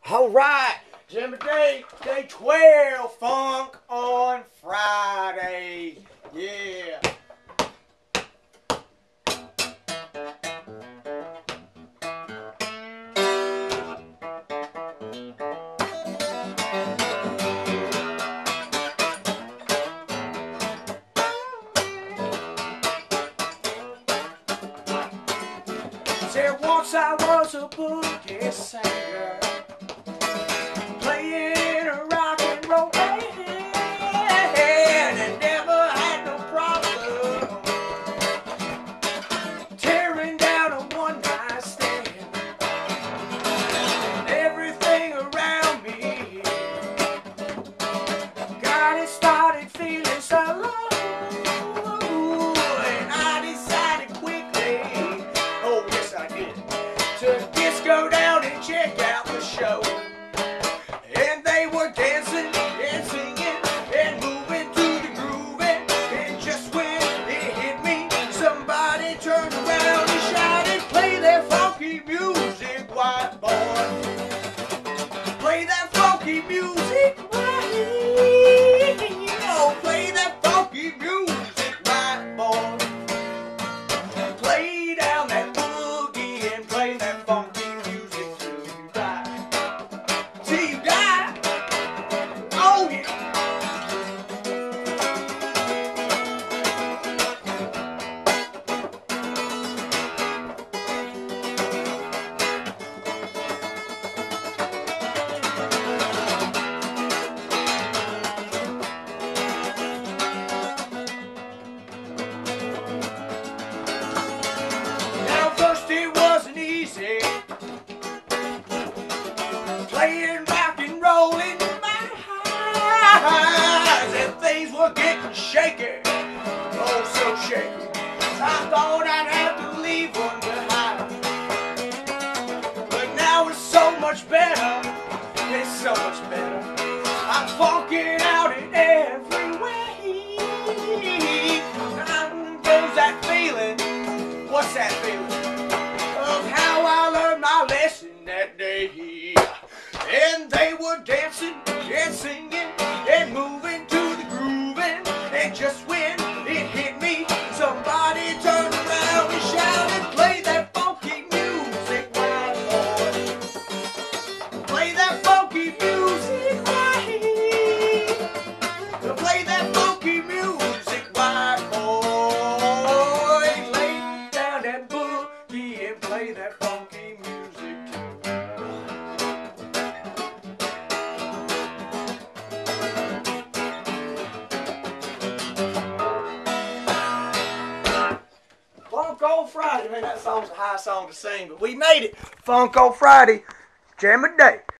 All right, AJamADay, day 12, funk on Friday. Yeah. Said once I was a boogie singer, playing a rock and roll band, and never had no problem tearing down a one-night stand. Everything around me got it started feeling so low, and I decided quickly, oh yes I did, to just go down and check out the show. And they were dancing and singing and moving to the groove, and just when it hit me, somebody turned around and shouted, "Play that funky music, white boy. Play that funky music, white. Oh, play that funky music, white boy. Play down that boogie and play that funky music till you die. Till you die. Oh yeah." Now first it wasn't easy playing rock and roll in my eyes, and things were getting shaky, oh so shaky. I thought I'd have to leave one behind, but now it's so much better, it's so much better. I'm funking out in every way. Now goes that feeling, what's that feeling? Of how I learned my lesson that day. And they were dancing and singing and moving to the grooving, and just when it hit me, somebody turned around and shouted, "Play that funky music, white boy. Play that funky music, white. Play that funky music, white boy. Lay down that boogie and play that funky music too." Funk on Friday, man, that song's a high song to sing, but we made it. Funk on Friday, AJamADay.